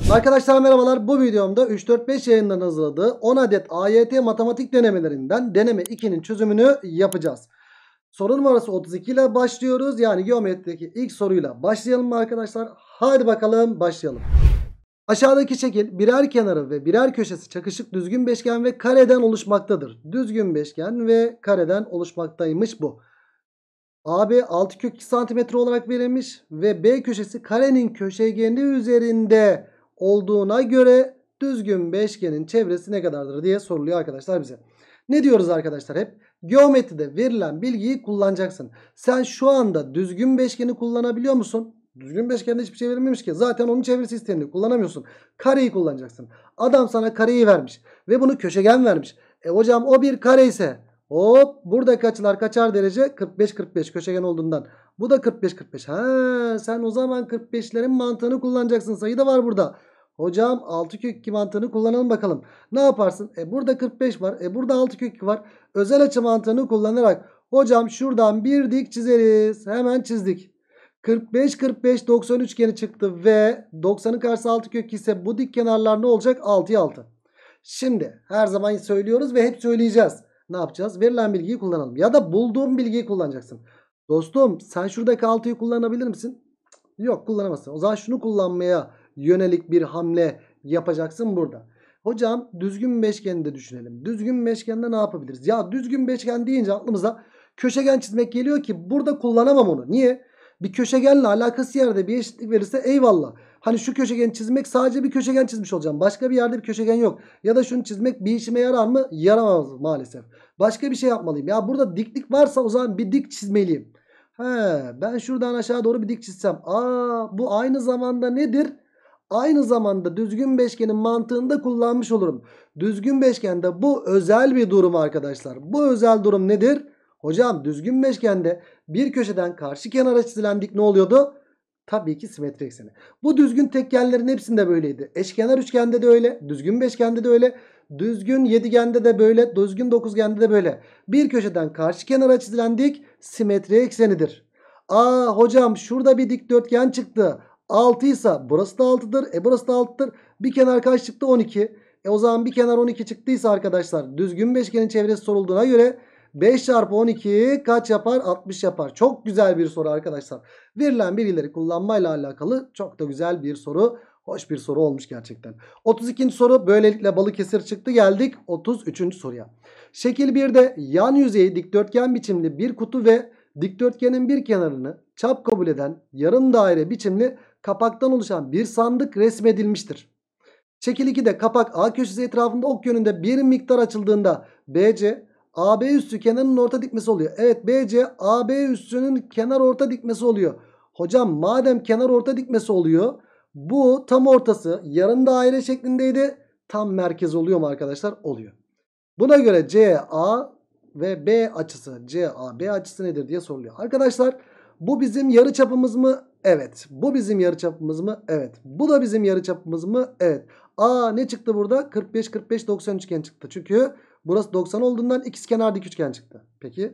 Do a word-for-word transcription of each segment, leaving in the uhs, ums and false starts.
Arkadaşlar merhabalar. Bu videomda üç dört beş yayından hazırladığı on adet A Y T matematik denemelerinden deneme ikinin çözümünü yapacağız. Soru numarası otuz iki ile başlıyoruz. Yani geometrideki ilk soruyla başlayalım mı arkadaşlar? Hadi bakalım başlayalım. Aşağıdaki şekil birer kenarı ve birer köşesi çakışık düzgün beşgen ve kareden oluşmaktadır. Düzgün beşgen ve kareden oluşmaktaymış bu. A B altı kök iki santimetre olarak verilmiş ve B köşesi karenin köşegeni üzerinde olduğuna göre düzgün beşgenin çevresi ne kadardır diye soruluyor arkadaşlar bize. Ne diyoruz arkadaşlar hep? Geometride verilen bilgiyi kullanacaksın. Sen şu anda düzgün beşgeni kullanabiliyor musun? Düzgün beşgende hiçbir şey verilmemiş ki. Zaten onun çevresi isteniyor. Kullanamıyorsun. Kareyi kullanacaksın. Adam sana kareyi vermiş ve bunu köşegen vermiş. E hocam o bir kare ise hop buradaki açılar kaçar derece? kırk beş kırk beş köşegen olduğundan. Bu da kırk beş kırk beş. Ha, sen o zaman kırk beşlerin mantığını kullanacaksın. Sayı da var burada. Hocam altı kök iki mantığını kullanalım bakalım. Ne yaparsın? E burada kırk beş var. E burada altı kök iki var. Özel açı mantığını kullanarak hocam şuradan bir dik çizeriz. Hemen çizdik. kırk beş kırk beş doksan üçgeni çıktı ve doksanın karşısı altı kök iki ise bu dik kenarlar ne olacak? altıya altı. Şimdi her zaman söylüyoruz ve hep söyleyeceğiz. Ne yapacağız? Verilen bilgiyi kullanalım. Ya da bulduğum bilgiyi kullanacaksın. Dostum sen şuradaki altıyı kullanabilir misin? Yok, kullanamazsın. O zaman şunu kullanmaya yönelik bir hamle yapacaksın burada. Hocam düzgün beşgeni de düşünelim. Düzgün beşgende ne yapabiliriz? Ya düzgün beşgen deyince aklımıza köşegen çizmek geliyor ki burada kullanamam onu. Niye? Bir köşegenle alakası yerde bir eşitlik verirse eyvallah. Hani şu köşegeni çizmek, sadece bir köşegen çizmiş olacağım. Başka bir yerde bir köşegen yok. Ya da şunu çizmek bir işime yarar mı? Yaramaz maalesef. Başka bir şey yapmalıyım. Ya burada diklik varsa o zaman bir dik çizmeliyim. He, ben şuradan aşağı doğru bir dik çizsem. Aa, bu aynı zamanda nedir? Aynı zamanda düzgün beşgenin mantığında kullanmış olurum. Düzgün beşgende bu özel bir durum arkadaşlar. Bu özel durum nedir? Hocam düzgün beşgende bir köşeden karşı kenara çizilen dik ne oluyordu? Tabii ki simetri ekseni. Bu düzgün tekgenlerin hepsinde böyleydi. Eşkenar üçgende de öyle. Düzgün beşgende de öyle. Düzgün yedigende de böyle. Düzgün dokuzgende de böyle. Bir köşeden karşı kenara çizilen dik simetri eksenidir. Aa hocam şurada bir dikdörtgen çıktı. altı ise burası da altıdır. E burası da altıdır. Bir kenar kaç çıktı? on iki. E o zaman bir kenar on iki çıktıysa arkadaşlar düzgün beşgenin çevresi sorulduğuna göre beş çarpı on iki kaç yapar? altmış yapar. Çok güzel bir soru arkadaşlar. Verilen bilgileri kullanmayla alakalı çok da güzel bir soru. Hoş bir soru olmuş gerçekten. otuz ikinci soru böylelikle Balıkesir çıktı. Geldik otuz üçüncü soruya. Şekil birde yan yüzeyi dikdörtgen biçimli bir kutu ve dikdörtgenin bir kenarını çap kabul eden yarım daire biçimli kapaktan oluşan bir sandık resmedilmiştir. Şekil ikide kapak A köşesi etrafında ok yönünde bir miktar açıldığında B C A B üssü kenarının orta dikmesi oluyor. Evet, B C A B üssünün kenar orta dikmesi oluyor. Hocam madem kenar orta dikmesi oluyor, bu tam ortası yarım daire şeklindeydi. Tam merkez oluyor mu arkadaşlar? Oluyor. Buna göre C A ve B açısı, C A B açısı nedir diye soruluyor. Arkadaşlar bu bizim yarıçapımız mı? Evet. Bu bizim yarıçapımız mı? Evet. Bu da bizim yarıçapımız mı? Evet. Aa, ne çıktı burada? kırk beş kırk beş doksan üçgen çıktı. Çünkü burası doksan olduğundan ikizkenar dik üçgen çıktı. Peki.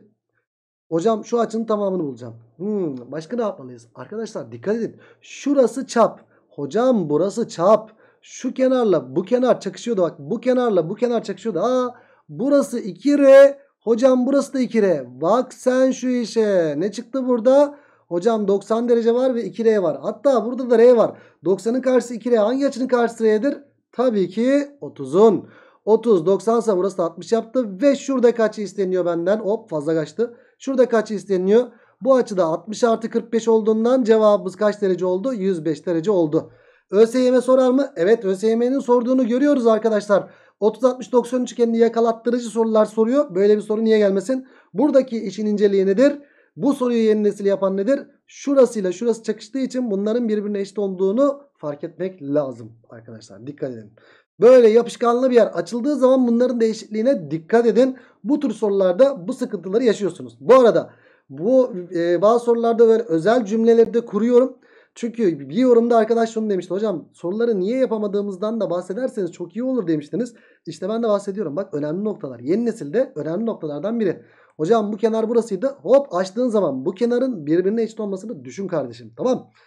Hocam şu açının tamamını bulacağım. Hmm, başka ne yapmalıyız? Arkadaşlar dikkat edin. Şurası çap. Hocam burası çap. Şu kenarla bu kenar çakışıyordu. Bak bu kenarla bu kenar çakışıyordu. Aa, burası iki R. Hocam burası da iki R. Bak sen şu işe. Ne çıktı burada? Hocam doksan derece var ve iki R var. Hatta burada da R var. doksanın karşısı iki R. Hangi açının karşısı R'dir? Tabii ki otuzun. otuz doksan ise burası da altmış yaptı. Ve şurada kaç isteniyor benden? Hop, fazla kaçtı. Şurada kaç isteniyor? Bu açıda altmış artı kırk beş olduğundan cevabımız kaç derece oldu? yüz beş derece oldu. ÖSYM sorar mı? Evet, ÖSYM'nin sorduğunu görüyoruz arkadaşlar. otuz altmış doksan üçgenini yakalattırıcı sorular soruyor. Böyle bir soru niye gelmesin? Buradaki işin inceliği nedir? Bu soruyu yeni nesil yapan nedir? Şurasıyla şurası çakıştığı için bunların birbirine eşit olduğunu fark etmek lazım arkadaşlar. Dikkat edin. Böyle yapışkanlı bir yer açıldığı zaman bunların değişikliğine dikkat edin. Bu tür sorularda bu sıkıntıları yaşıyorsunuz. Bu arada bu e, bazı sorularda böyle özel cümleleri de kuruyorum. Çünkü bir yorumda arkadaş şunu demişti. Hocam soruları niye yapamadığımızdan da bahsederseniz çok iyi olur demiştiniz. İşte ben de bahsediyorum. Bak, önemli noktalar. Yeni nesilde önemli noktalardan biri. Hocam bu kenar burasıydı. Hop, açtığın zaman bu kenarın birbirine eşit olmasını düşün kardeşim. Tamam.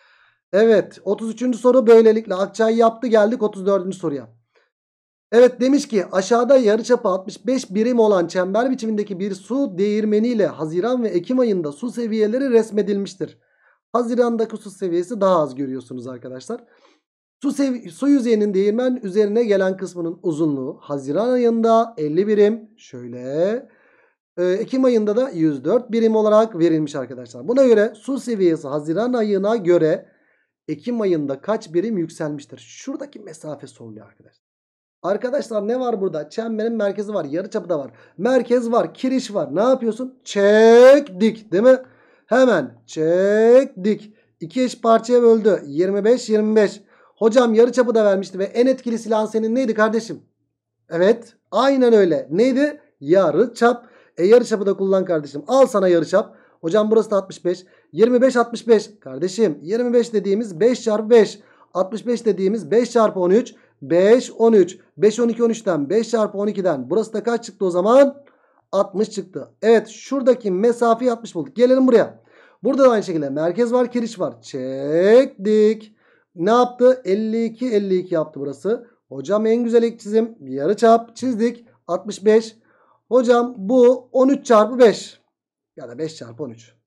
Evet, otuz üçüncü soru böylelikle Akçay yaptı. Geldik otuz dördüncü soruya. Evet, demiş ki aşağıda yarıçapı altmış beş birim olan çember biçimindeki bir su değirmeniyle Haziran ve Ekim ayında su seviyeleri resmedilmiştir. Hazirandaki su seviyesi daha az görüyorsunuz arkadaşlar. Su, sev su yüzeyinin değirmen üzerine gelen kısmının uzunluğu Haziran ayında elli birim. Şöyle. E, Ekim ayında da yüz dört birim olarak verilmiş arkadaşlar. Buna göre su seviyesi Haziran ayına göre Ekim ayında kaç birim yükselmiştir? Şuradaki mesafe soruluyor arkadaşlar. Arkadaşlar ne var burada? Çemberin merkezi var. Yarıçapı da var. Merkez var. Kiriş var. Ne yapıyorsun? Çektik. Değil mi? Hemen çektik. İki eş parçaya böldü. yirmi beş yirmi beş. Hocam yarıçapı da vermişti ve en etkili silahın senin neydi kardeşim? Evet. Aynen öyle. Neydi? Yarıçap. E yarıçapı da kullan kardeşim. Al sana yarıçap. Hocam burası da altmış beş. yirmi beş altmış beş. Kardeşim yirmi beş dediğimiz beş çarpı beş. altmış beş dediğimiz beş çarpı on üç. beş on üç. beş on iki on üçten beş çarpı on ikiden burası da kaç çıktı o zaman? altmış çıktı. Evet, şuradaki mesafeyi altmış bulduk. Gelelim buraya. Burada da aynı şekilde merkez var, kiriş var. Çektik. Ne yaptı? elli iki elli iki yaptı burası. Hocam en güzel ilk çizim. Yarıçap çizdik. altmış beş. Hocam bu on üç çarpı beş. Ya da beş çarpı on üç.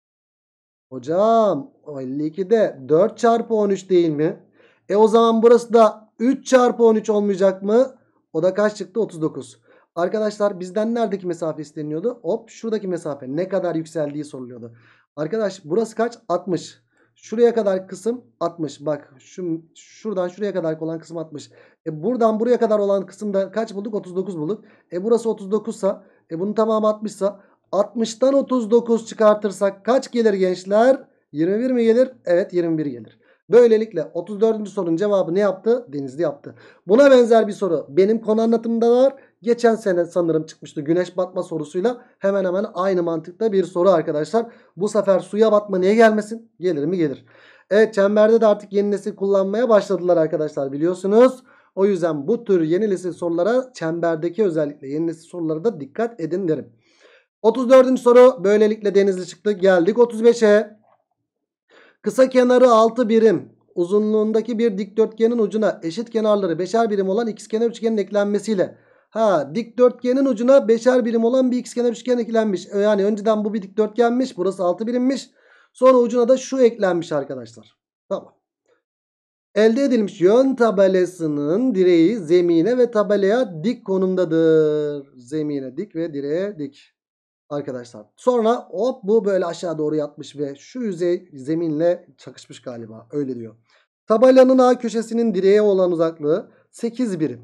Hocam o elli ikide dört çarpı on üç değil mi? E o zaman burası da üç çarpı on üç olmayacak mı? O da kaç çıktı? otuz dokuz. Arkadaşlar bizden neredeki mesafe isteniyordu? Hop şuradaki mesafe ne kadar yükseldiği soruluyordu. Arkadaş burası kaç? altmış. Şuraya kadar kısım altmış. Bak şu, şuradan şuraya kadar olan kısım altmış. E buradan buraya kadar olan kısımda kaç bulduk? otuz dokuz bulduk. E burası otuz dokuz sa e bunun tamamı altmış sa altmıştan otuz dokuz çıkartırsak kaç gelir gençler? yirmi bir mi gelir? Evet, yirmi bir gelir. Böylelikle otuz dördüncü sorunun cevabı ne yaptı? Denizli yaptı. Buna benzer bir soru benim konu anlatımında var. Geçen sene sanırım çıkmıştı güneş batma sorusuyla. Hemen hemen aynı mantıkta bir soru arkadaşlar. Bu sefer suya batma niye gelmesin? Gelir mi? Gelir. Evet, çemberde de artık yeni nesil kullanmaya başladılar arkadaşlar, biliyorsunuz. O yüzden bu tür yeni nesil sorulara, çemberdeki özellikle yeni nesil sorulara da dikkat edin derim. otuz dördüncü soru böylelikle Denizli çıktı. Geldik otuz beşe. Kısa kenarı altı birim uzunluğundaki bir dikdörtgenin ucuna eşit kenarları beşer birim olan ikizkenar üçgenin eklenmesiyle. Ha, dikdörtgenin ucuna beşer birim olan bir ikizkenar üçgen eklenmiş. Yani önceden bu bir dikdörtgenmiş. Burası altı birimmiş. Sonra ucuna da şu eklenmiş arkadaşlar. Tamam. Elde edilmiş yön tabelasının direği zemine ve tabelaya dik konumdadır. Zemine dik ve direğe dik. Arkadaşlar. Sonra hop bu böyle aşağı doğru yatmış ve şu yüzey zeminle çakışmış galiba. Öyle diyor. Tabelanın A köşesinin direğe olan uzaklığı sekiz birim.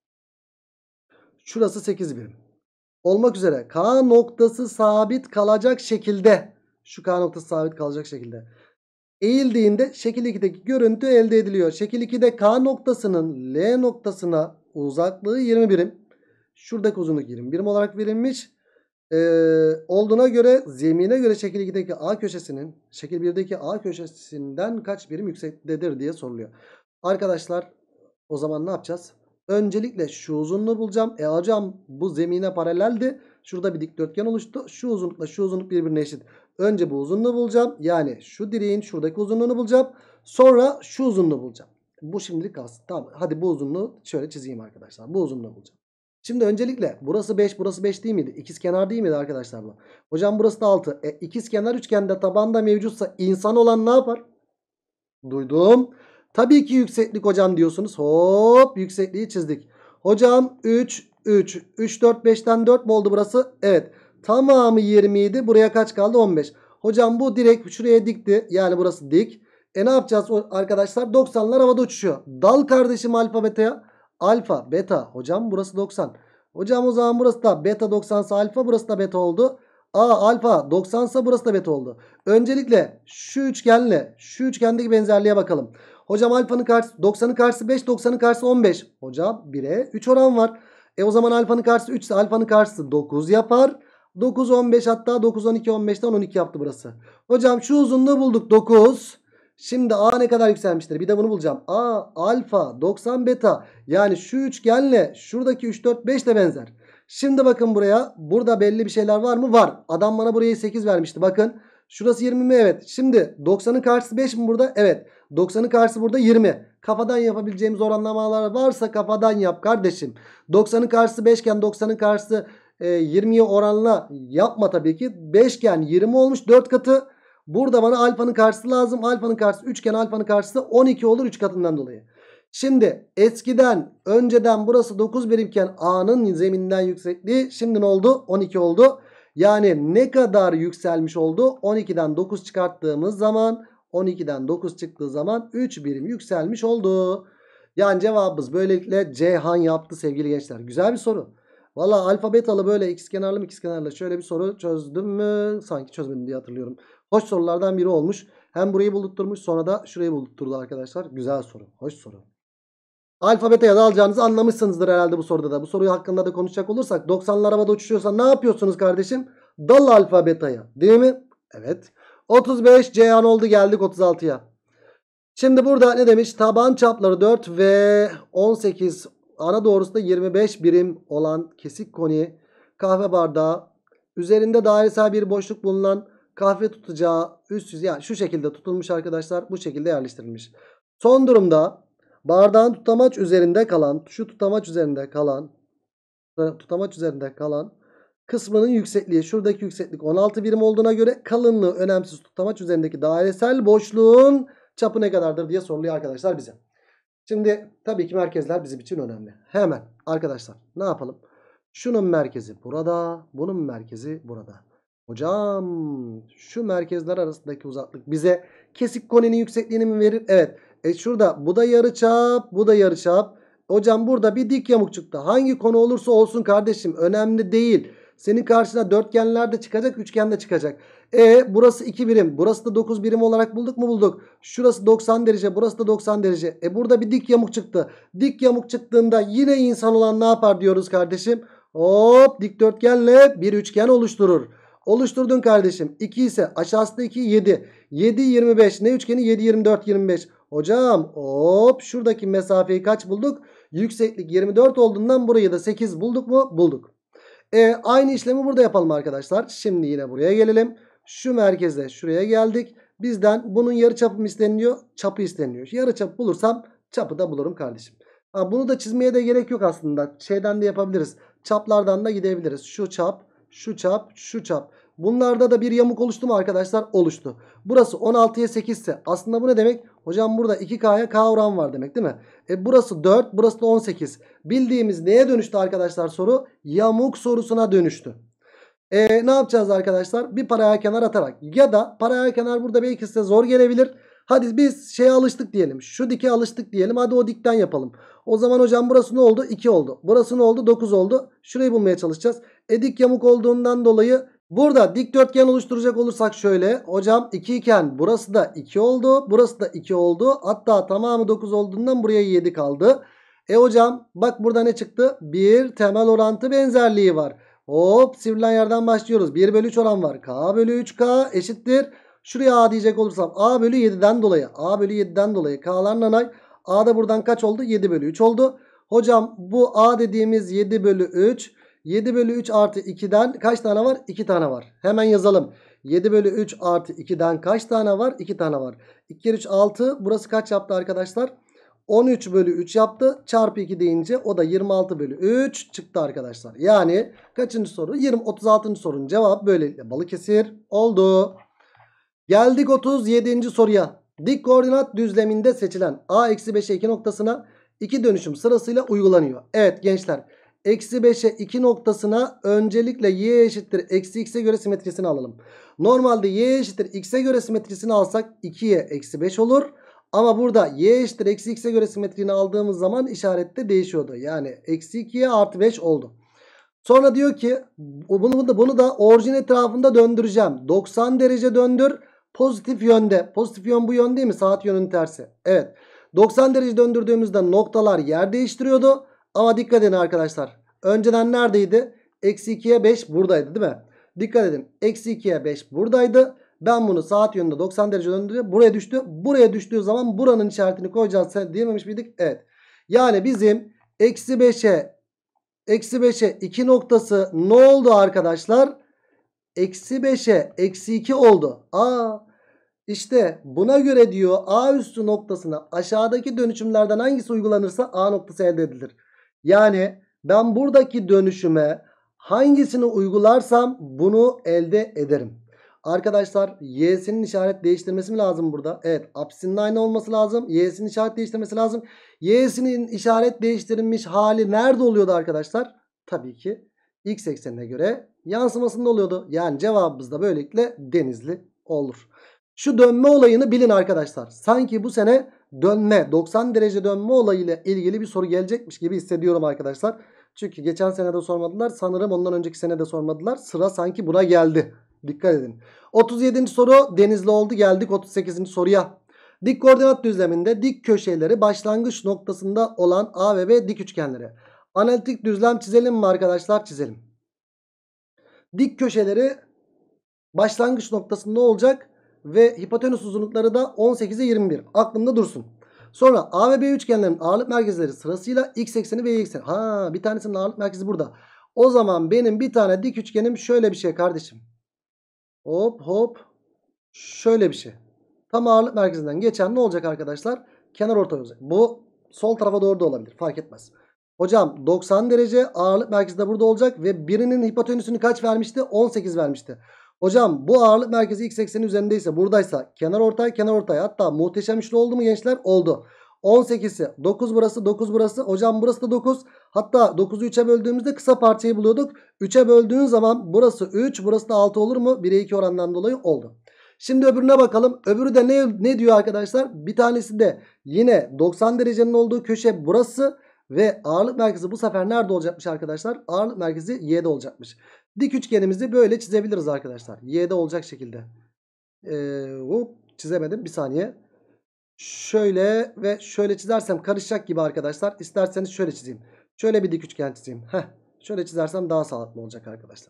Şurası sekiz birim. Olmak üzere K noktası sabit kalacak şekilde. Şu K noktası sabit kalacak şekilde. Eğildiğinde şekil ikideki görüntü elde ediliyor. Şekil ikide K noktasının L noktasına uzaklığı yirmi birim. Şuradaki uzunluk yirmi birim olarak verilmiş. Ee, olduğuna göre zemine göre şekil ikideki A köşesinin şekil birdeki A köşesinden kaç birim yüksektedir diye soruluyor. Arkadaşlar o zaman ne yapacağız? Öncelikle şu uzunluğu bulacağım. E hocam bu zemine paraleldi. Şurada bir dikdörtgen oluştu. Şu uzunlukla şu uzunluk birbirine eşit. Önce bu uzunluğu bulacağım. Yani şu direğin şuradaki uzunluğunu bulacağım. Sonra şu uzunluğu bulacağım. Bu şimdilik kalsın. Tamam. Hadi bu uzunluğu şöyle çizeyim arkadaşlar. Bu uzunluğu bulacağım. Şimdi öncelikle burası beş, burası beş değil miydi? İkizkenar değil miydi arkadaşlar bu? Hocam burası da altı. E, ikizkenar üçgende tabanda mevcutsa insan olan ne yapar? Duydum. Tabii ki yükseklik hocam diyorsunuz. Hop yüksekliği çizdik. Hocam üç, üç. üç, dört, beşten dört mü oldu burası? Evet. Tamamı yirmi idi. Buraya kaç kaldı? on beş. Hocam bu direkt şuraya dikti. Yani burası dik. E ne yapacağız arkadaşlar? doksanlar havada uçuşuyor. Dal kardeşim alfa beta'ya. Alfa, beta. Hocam burası doksan. Hocam o zaman burası da beta doksansa alfa, burası da beta oldu. A alfa doksansa burası da beta oldu. Öncelikle şu üçgenle şu üçgendeki benzerliğe bakalım. Hocam alfanın karşısı doksanın karşısı beş, doksanın karşısı on beş. Hocam bire üç oran var. E o zaman alfanın karşısı üç ise alfanın karşısı dokuz yapar. dokuz, on beş, hatta dokuz, on iki, on beşten on iki yaptı burası. Hocam şu uzunluğu bulduk, dokuz. Şimdi A ne kadar yükselmiştir? Bir de bunu bulacağım. A alfa doksan beta. Yani şu üçgenle şuradaki üç, dört, beş de benzer. Şimdi bakın buraya. Burada belli bir şeyler var mı? Var. Adam bana burayı sekiz vermişti. Bakın. Şurası yirmi mi? Evet. Şimdi doksanın karşısı beş mi burada? Evet. doksanın karşısı burada yirmi. Kafadan yapabileceğimiz oranlamalar varsa kafadan yap kardeşim. doksanın karşısı beş iken doksanın karşısı e, yirmiye oranla yapma tabii ki. beş iken yirmi olmuş dört katı. Burada bana alfanın karşısı lazım. Alfanın karşısı üç iken alfanın karşısı on iki olur üç katından dolayı. Şimdi eskiden önceden burası dokuz birimken A'nın zeminden yüksekliği şimdi ne oldu? on iki oldu. Yani ne kadar yükselmiş oldu? on ikiden dokuz çıkarttığımız zaman on ikiden dokuz çıktığı zaman üç birim yükselmiş oldu. Yani cevabımız böylelikle Ceyhan yaptı sevgili gençler. Güzel bir soru. Valla alfa betalı böyle ikizkenarlı ikizkenarlı şöyle bir soru çözdüm mü? Sanki çözmedim diye hatırlıyorum. Hoş sorulardan biri olmuş. Hem burayı buldurtmuş sonra da şurayı buldurtturdu arkadaşlar. Güzel soru. Hoş soru. Alfa beta'ya da alacağınızı anlamışsınızdır herhalde bu soruda da. Bu soruyu hakkında da konuşacak olursak doksanlı arabada uçuşuyorsa ne yapıyorsunuz kardeşim? Dal alfa beta'ya. Değil mi? Evet. otuz beş Ceyhan oldu, geldik otuz altıya. Şimdi burada ne demiş? Taban çapları dört ve on sekiz, ana doğrusu da yirmi beş birim olan kesik koni kahve bardağı, üzerinde dairesel bir boşluk bulunan kahve tutacağı üst yüzey, yani şu şekilde tutulmuş arkadaşlar, bu şekilde yerleştirilmiş. Son durumda bardağın tutamaç üzerinde kalan, şu tutamaç üzerinde kalan tutamaç üzerinde kalan kısmının yüksekliği, şuradaki yükseklik on altı birim olduğuna göre kalınlığı önemsiz tutamaç üzerindeki dairesel boşluğun çapı ne kadardır diye soruluyor arkadaşlar bize. Şimdi tabii ki merkezler bizim için önemli. Hemen arkadaşlar ne yapalım? Şunun merkezi burada, bunun merkezi burada. Hocam şu merkezler arasındaki uzaklık bize kesik koninin yüksekliğini mi verir? Evet. E şurada bu da yarıçap, bu da yarıçap. Hocam burada bir dik yamuk çıktı. Hangi konu olursa olsun kardeşim önemli değil. Senin karşına dörtgenler de çıkacak, üçgen de çıkacak. E burası iki birim, burası da dokuz birim olarak bulduk mu? Bulduk. Şurası doksan derece, burası da doksan derece. E burada bir dik yamuk çıktı. Dik yamuk çıktığında yine insan olan ne yapar diyoruz kardeşim? Hop, dikdörtgenle bir üçgen oluşturur. Oluşturdun kardeşim. iki ise aşağısı da iki, yedi. yedi, yirmi beş. Ne üçgeni? yedi, yirmi dört, yirmi beş. Hocam hop, şuradaki mesafeyi kaç bulduk? Yükseklik yirmi dört olduğundan burayı da sekiz bulduk mu? Bulduk. E, aynı işlemi burada yapalım arkadaşlar. Şimdi yine buraya gelelim. Şu merkeze şuraya geldik. Bizden bunun yarıçapı mı isteniyor? Çapı isteniyor. Yarıçapı bulursam çapı da bulurum kardeşim. Ha, bunu da çizmeye de gerek yok aslında. Şeyden de yapabiliriz. Çaplardan da gidebiliriz. Şu çap, şu çap, şu çap. Bunlarda da bir yamuk oluştu mu arkadaşlar? Oluştu. Burası on altıya sekiz ise aslında bu ne demek? Hocam burada iki K'ya K oran var demek değil mi? E burası dört, burası da on sekiz. Bildiğimiz neye dönüştü arkadaşlar soru? Yamuk sorusuna dönüştü. E, ne yapacağız arkadaşlar? Bir paralel kenar atarak ya da paralel kenar burada belki size zor gelebilir. Hadi biz şeye alıştık diyelim. Şu dike alıştık diyelim. Hadi o dikten yapalım. O zaman hocam burası ne oldu? iki oldu. Burası ne oldu? dokuz oldu. Şurayı bulmaya çalışacağız. E dik yamuk olduğundan dolayı burada dikdörtgen oluşturacak olursak şöyle. Hocam iki iken burası da iki oldu. Burası da iki oldu. Hatta tamamı dokuz olduğundan buraya yedi kaldı. E hocam bak burada ne çıktı? Bir temel orantı benzerliği var. Hop, sivrilen yerden başlıyoruz. bir bölü üç oran var. K bölü üç K eşittir. Şuraya A diyecek olursam A bölü yediden dolayı. A bölü yediden dolayı. K'lar nanay. A da buradan kaç oldu? yedi bölü üç oldu. Hocam bu A dediğimiz yedi bölü üç. yedi bölü üç artı ikiden kaç tane var? iki tane var. Hemen yazalım. yedi bölü üç artı ikiden kaç tane var? iki tane var. iki kere üç altı. Burası kaç yaptı arkadaşlar? on üç bölü üç yaptı. Çarpı iki deyince o da yirmi altı bölü üç çıktı arkadaşlar. Yani kaçıncı soru? yirmi, otuz altıncı sorunun cevabı böylelikle Balıkesir oldu. Geldik otuz yedinci soruya. Dik koordinat düzleminde seçilen A eksi beşe iki noktasına iki dönüşüm sırasıyla uygulanıyor. Evet gençler. Eksi beşe iki noktasına öncelikle y eşittir eksi x'e göre simetrisini alalım. Normalde y eşittir x'e göre simetrisini alsak ikiye eksi beş olur. Ama burada y eşittir eksi x'e göre simetrini aldığımız zaman işarette değişiyordu. Yani eksi ikiye artı beş oldu. Sonra diyor ki bunu da, bunu da orijin etrafında döndüreceğim. doksan derece döndür. Pozitif yönde. Pozitif yön bu yön değil mi? Saat yönünün tersi. Evet. doksan derece döndürdüğümüzde noktalar yer değiştiriyordu. Ama dikkat edin arkadaşlar. Önceden neredeydi? Eksi ikiye beş buradaydı değil mi? Dikkat edin. Eksi ikiye beş buradaydı. Ben bunu saat yönünde doksan derece döndürüyorum. Buraya düştü. Buraya düştüğü zaman buranın işaretini koyacağız diyememiş miydik? Evet. Yani bizim eksi beşe eksi beşe iki noktası ne oldu arkadaşlar? Eksi beşe eksi iki oldu. Aa, işte buna göre diyor A üstü noktasına aşağıdaki dönüşümlerden hangisi uygulanırsa A noktası elde edilir. Yani ben buradaki dönüşüme hangisini uygularsam bunu elde ederim. Arkadaşlar y'sinin işaret değiştirmesi mi lazım burada? Evet, apsisinin aynı olması lazım. Y'sinin işaret değiştirmesi lazım. Y'sinin işaret değiştirilmiş hali nerede oluyordu arkadaşlar? Tabii ki x eksenine göre yansımasında oluyordu. Yani cevabımız da böylelikle Denizli olur. Şu dönme olayını bilin arkadaşlar. Sanki bu sene dönme, doksan derece dönme olayıyla ilgili bir soru gelecekmiş gibi hissediyorum arkadaşlar. Çünkü geçen sene de sormadılar. Sanırım ondan önceki sene de sormadılar. Sıra sanki buna geldi. Dikkat edin. otuz yedinci soru Denizli oldu. Geldik otuz sekizinci soruya. Dik koordinat düzleminde dik köşeleri başlangıç noktasında olan A ve B dik üçgenleri. Analitik düzlem çizelim mi arkadaşlar? Çizelim. Dik köşeleri başlangıç noktasında olacak ve hipotenüs uzunlukları da on sekize yirmi bir. Aklımda dursun. Sonra A ve B üçgenlerin ağırlık merkezleri sırasıyla x ekseni ve y ekseni. Ha, bir tanesinin ağırlık merkezi burada. O zaman benim bir tane dik üçgenim şöyle bir şey kardeşim. Hop hop. Şöyle bir şey. Tam ağırlık merkezinden geçen ne olacak arkadaşlar? Kenar ortay olacak. Bu sol tarafa doğru da olabilir. Fark etmez. Hocam doksan derece ağırlık merkezi de burada olacak ve birinin hipotenüsünü kaç vermişti? on sekiz vermişti. Hocam bu ağırlık merkezi x ekseni üzerindeyse, buradaysa kenar ortay kenar ortay, hatta muhteşem üçlü oldu mu gençler? Oldu. on sekiz'i dokuz burası, dokuz burası. Hocam burası da dokuz. Hatta dokuzu üçe böldüğümüzde kısa parçayı buluyorduk. üçe böldüğün zaman burası üç, burası da altı olur mu? bire iki oranından dolayı oldu. Şimdi öbürüne bakalım. Öbürü de ne, ne diyor arkadaşlar? Bir tanesi de yine doksan derecenin olduğu köşe burası. Ve ağırlık merkezi bu sefer nerede olacakmış arkadaşlar? Ağırlık merkezi y'de olacakmış. Dik üçgenimizi böyle çizebiliriz arkadaşlar. Y'de olacak şekilde. Ee, hop, çizemedim. Bir saniye. Şöyle ve şöyle çizersem karışacak gibi arkadaşlar. İsterseniz şöyle çizeyim. Şöyle bir dik üçgen çizeyim. Heh, şöyle çizersem daha sağlıklı olacak arkadaşlar.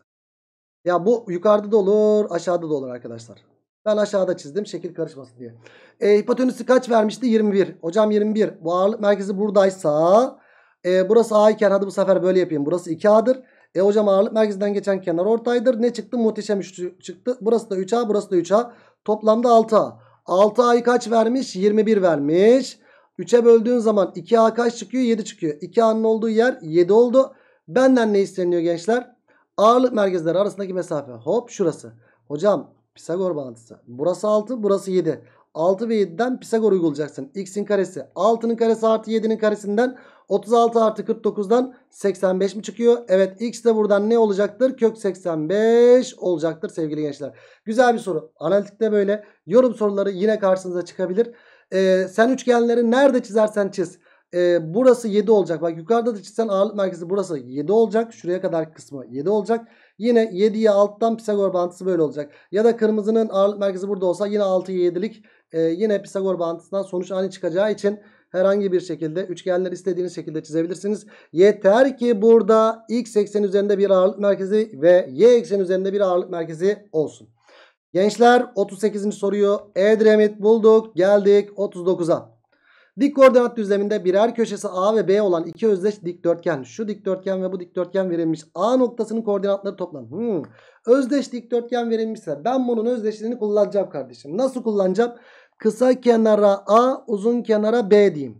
Ya bu yukarıda da olur, aşağıda da olur arkadaşlar. Ben aşağıda çizdim şekil karışmasın diye. E, hipotenüsü kaç vermişti? yirmi bir. Hocam yirmi bir. Bu ağırlık merkezi buradaysa e, burası A iken hadi bu sefer böyle yapayım. Burası iki A'dır. E hocam ağırlık merkezinden geçen kenar ortaydır. Ne çıktı? Muhteşem üçlü çıktı. Burası da üç A, burası da üç A. Toplamda altı A. altı A'yı kaç vermiş? yirmi bir vermiş. üçe böldüğün zaman iki A kaç çıkıyor? yedi çıkıyor. iki A'nın olduğu yer yedi oldu. Benden ne isteniyor gençler? Ağırlık merkezleri arasındaki mesafe. Hop şurası. Hocam Pisagor bağıntısı. Burası altı, burası yedi. altı ve yediden Pisagor uygulayacaksın. X'in karesi. altının karesi artı yedinin karesinden otuz altı artı kırk dokuzdan seksen beş mi çıkıyor? Evet, X de buradan ne olacaktır? Kök seksen beş olacaktır sevgili gençler. Güzel bir soru. Analitikte böyle. Yorum soruları yine karşınıza çıkabilir. Ee, sen üçgenleri nerede çizersen çiz. Ee, burası yedi olacak. Bak yukarıda da çizsen ağırlık merkezi burası yedi olacak. Şuraya kadar kısmı yedi olacak. Yine yediye alttan Pisagor bağıntısı böyle olacak. Ya da kırmızının ağırlık merkezi burada olsa yine altıya yedilik e, yine Pisagor bağıntısından sonuç aynı çıkacağı için herhangi bir şekilde üçgenleri istediğiniz şekilde çizebilirsiniz. Yeter ki burada x ekseni üzerinde bir ağırlık merkezi ve y ekseni üzerinde bir ağırlık merkezi olsun. Gençler otuz sekizinci soruyu Edremit bulduk. Geldik otuz dokuza. Dik koordinat düzleminde birer köşesi A ve B olan iki özdeş dikdörtgen. Şu dikdörtgen ve bu dikdörtgen verilmiş. A noktasının koordinatları toplam. Hmm. Özdeş dikdörtgen verilmişse ben bunun özdeşliğini kullanacağım kardeşim. Nasıl kullanacağım? Kısa kenara A, uzun kenara B diyeyim.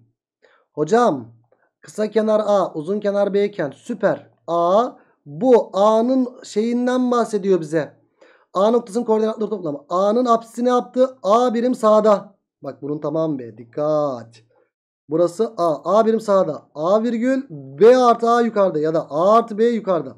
Hocam kısa kenar A, uzun kenar B iken süper. A, bu A'nın şeyinden bahsediyor bize. A noktasının koordinatları toplamı. A'nın apsisi ne yaptı? A birim sağda. Bak bunun tamamı B. Dikkat. Burası A. A birim sağda. A virgül B artı A yukarıda ya da A artı B yukarıda.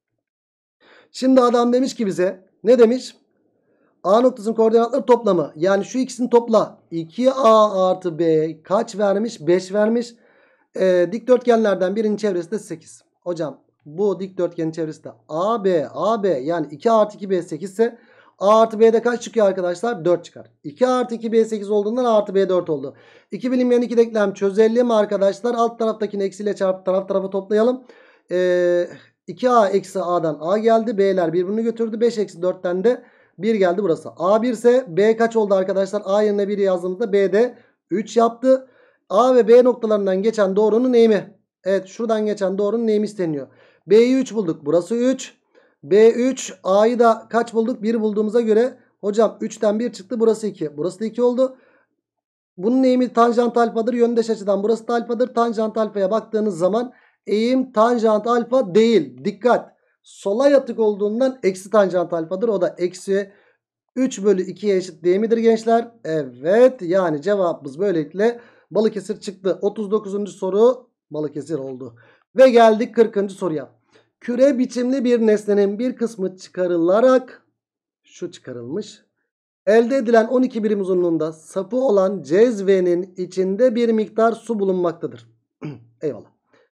Şimdi adam demiş ki bize ne demiş? A noktasının koordinatları toplamı. Yani şu ikisini topla. iki A artı B kaç vermiş? beş vermiş. Ee, dikdörtgenlerden birinin çevresi de sekiz. Hocam bu dikdörtgenin çevresi de A B. A B yani iki artı iki B sekiz ise A artı B'de kaç çıkıyor arkadaşlar? dört çıkar. iki artı iki B sekiz olduğundan A artı B dört oldu. iki bilinmeyen iki denklem çözelim arkadaşlar. Alt taraftakini eksiyle çarpıp taraf tarafa toplayalım. Ee, iki A eksi A'dan A geldi. B'ler birbirini götürdü. beş eksi dörtten de bir geldi burası. A bir ise B kaç oldu arkadaşlar? A yerine bir yazdığımızda B'de üç yaptı. A ve B noktalarından geçen doğrunun eğimi. Evet şuradan geçen doğrunun eğimi isteniyor. B'yi üç bulduk. Burası üç. B üç A'yı da kaç bulduk? bir bulduğumuza göre hocam üçten bir çıktı. Burası iki. Burası da iki oldu. Bunun eğimi tanjant alfadır. Yöndeş açıdan burası da alfadır. Tanjant alfaya baktığınız zaman eğim tanjant alfa değil. Dikkat. Sola yatık olduğundan eksi tanjant alfadır. O da eksi üç bölü ikiye eşit değil midir gençler? Evet. Yani cevabımız böylelikle Balıkesir çıktı. otuz dokuzuncu soru Balıkesir oldu. Ve geldik kırkıncı soruya. Küre biçimli bir nesnenin bir kısmı çıkarılarak şu çıkarılmış. Elde edilen on iki birim uzunluğunda sapı olan cezvenin içinde bir miktar su bulunmaktadır. Eyvallah.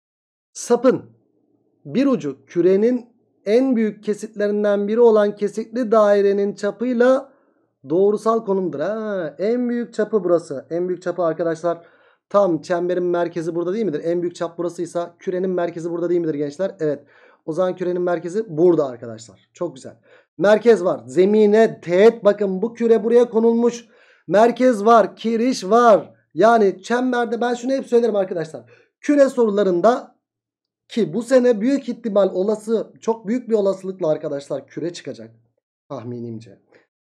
Sapın bir ucu kürenin en büyük kesitlerinden biri olan kesikli dairenin çapıyla doğrusal konumdur. Ha, en büyük çapı burası. En büyük çapı arkadaşlar tam çemberin merkezi burada değil midir? En büyük çap burasıysa kürenin merkezi burada değil midir gençler? Evet. O zaman kürenin merkezi burada arkadaşlar. Çok güzel. Merkez var. Zemine teğet, bakın bu küre buraya konulmuş. Merkez var. Kiriş var. Yani çemberde ben şunu hep söylerim arkadaşlar. Küre sorularında ki bu sene büyük ihtimal olası, çok büyük bir olasılıkla arkadaşlar küre çıkacak. Tahminimce.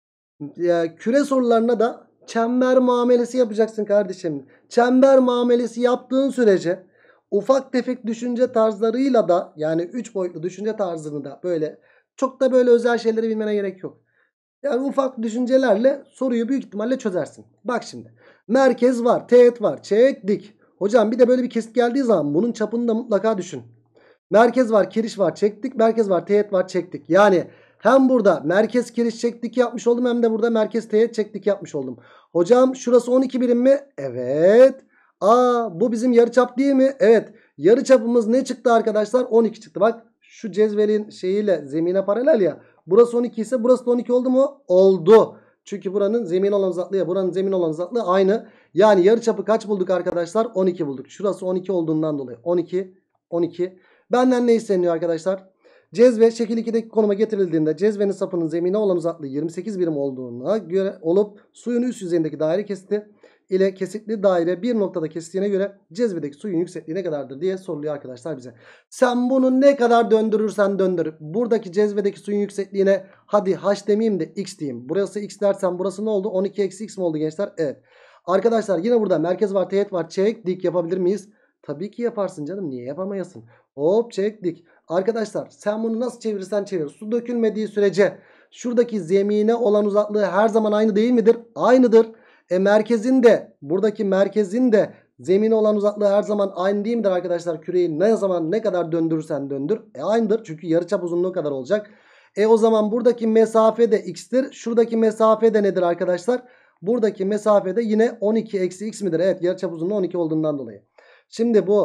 Ya, küre sorularına da çember muamelesi yapacaksın kardeşim. Çember muamelesi yaptığın sürece ufak tefek düşünce tarzlarıyla da, yani üç boyutlu düşünce tarzını da böyle çok da böyle özel şeyleri bilmene gerek yok. Yani ufak düşüncelerle soruyu büyük ihtimalle çözersin. Bak şimdi. Merkez var, teğet var, çek dik. Hocam bir de böyle bir kesit geldiği zaman bunun çapını da mutlaka düşün. Merkez var, kiriş var, çektik. Merkez var, teğet var, çektik. Yani hem burada merkez kiriş çektik yapmış oldum, hem de burada merkez teğet çektik yapmış oldum. Hocam şurası on iki birim mi? Evet. Aa, bu bizim yarıçap değil mi? Evet. Yarıçapımız ne çıktı arkadaşlar? on iki çıktı. Bak şu cezvelin şeyiyle zemine paralel ya. Burası on iki ise burası da on iki oldu mu? Oldu. Çünkü buranın zemin olan uzaklığı, buranın zemin olan uzaklığı aynı. Yani yarıçapı kaç bulduk arkadaşlar? on iki bulduk. Şurası on iki olduğundan dolayı on iki, on iki. Benden ne isteniyor arkadaşlar? Cezve şekil ikideki konuma getirildiğinde cezvenin sapının zemine olan uzaklığı yirmi sekiz birim olduğuna göre olup suyun üst yüzeyindeki daire kesiti ile kesikli daire bir noktada kestiğine göre cezvedeki suyun yüksekliği ne kadardır diye soruluyor arkadaşlar bize. Sen bunu ne kadar döndürürsen döndür. Buradaki cezvedeki suyun yüksekliğine hadi h demeyeyim de x diyeyim. Burası x dersen burası ne oldu? on iki eksi x mi oldu gençler? Evet. Arkadaşlar yine burada merkez var, teğet var, çek dik yapabilir miyiz? Tabii ki yaparsın canım. Niye yapamayasın? Hop çektik. Arkadaşlar sen bunu nasıl çevirirsen çevir. Su dökülmediği sürece şuradaki zemine olan uzaklığı her zaman aynı değil midir? Aynıdır. E merkezin de, buradaki merkezin de zemine olan uzaklığı her zaman aynı değil midir arkadaşlar? Küreyi ne zaman ne kadar döndürürsen döndür. E aynıdır. Çünkü yarıçap uzunluğu kadar olacak. E o zaman buradaki mesafe de x'tir. Şuradaki mesafe de nedir arkadaşlar? Buradaki mesafe de yine on iki eksi x midir? Evet, yarıçap uzunluğu on iki olduğundan dolayı. Şimdi bu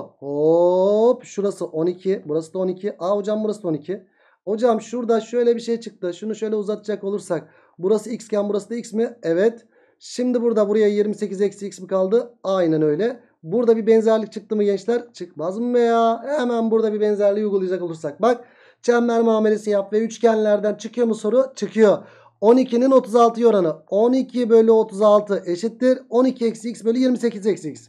hop şurası on iki, burası da on iki. Aa hocam burası da on iki. Hocam şurada şöyle bir şey çıktı. Şunu şöyle uzatacak olursak burası x iken burası da x mi? Evet. Şimdi burada buraya yirmi sekiz eksi x mi kaldı? Aynen öyle. Burada bir benzerlik çıktı mı gençler? Çıkmaz mı be ya? Hemen burada bir benzerliği uygulayacak olursak. Bak çember muamelesi yap ve üçgenlerden çıkıyor mu soru? Çıkıyor. on ikinin otuz altıya oranı on iki bölü otuz altı eşittir on iki eksi x bölü yirmi sekiz eksi x.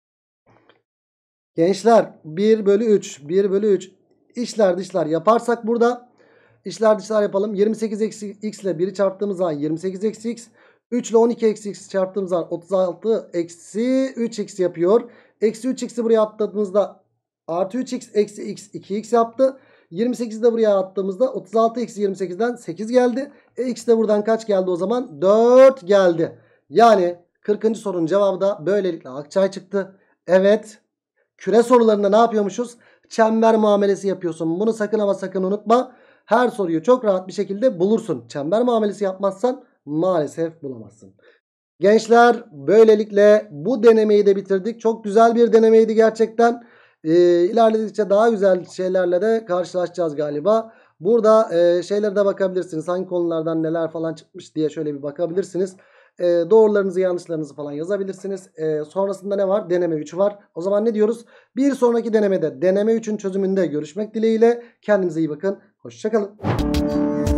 Gençler bir bölü üç, bir bölü üç işler dışlar yaparsak burada işler dışlar yapalım. yirmi sekiz eksi x ile biri çarptığımız zaman yirmi sekiz eksi x, üç ile on iki eksi x çarptığımız zaman otuz altı eksi üç x yapıyor. Eksi üç x'i buraya attığımızda artı üç x eksi x iki x yaptı. yirmi sekizi de buraya attığımızda otuz altı eksi yirmi sekizden sekiz geldi. E x de buradan kaç geldi o zaman? dört geldi. Yani kırkıncı sorunun cevabı da böylelikle Akçay çıktı. Evet. Küre sorularında ne yapıyormuşuz? Çember muamelesi yapıyorsun. Bunu sakın ama sakın unutma. Her soruyu çok rahat bir şekilde bulursun. Çember muamelesi yapmazsan maalesef bulamazsın. Gençler böylelikle bu denemeyi de bitirdik. Çok güzel bir denemeydi gerçekten. Ee, ilerledikçe daha güzel şeylerle de karşılaşacağız galiba. Burada e, şeylere de bakabilirsiniz. Hangi konulardan neler falan çıkmış diye şöyle bir bakabilirsiniz. E, doğrularınızı yanlışlarınızı falan yazabilirsiniz. E, sonrasında ne var? Deneme üç var. O zaman ne diyoruz? Bir sonraki denemede deneme üçün çözümünde görüşmek dileğiyle. Kendinize iyi bakın. Hoşça kalın.